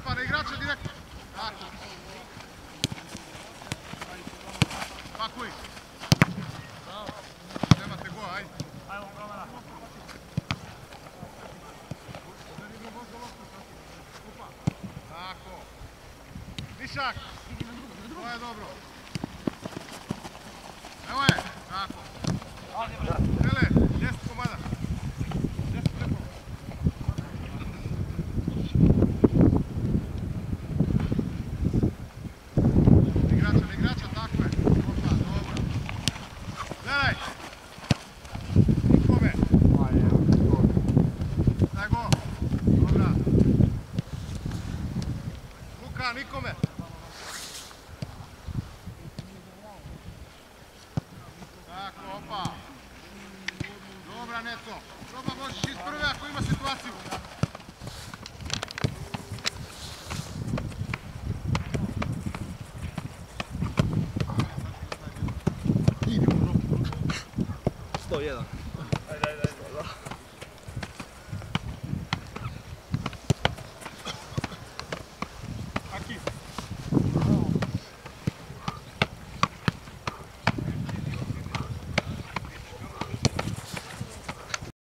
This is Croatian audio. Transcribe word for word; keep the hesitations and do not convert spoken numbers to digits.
opa, na igrača direktno. Tako. Pakuj. Nemate go, ajde. Ajmo, promena. Tako. Višak. To je dobro. Evo je. Tako. Tele, deset komada. Deset preko. Igrača, ne igrača, tako je. Opa, dobro. Gledaj. Nikome. Daj go. Dobra. Luka, nikome. Tako, opa. Dobra, Neto. Proba, možeš iz prve ako ima situaciju. sto jedan.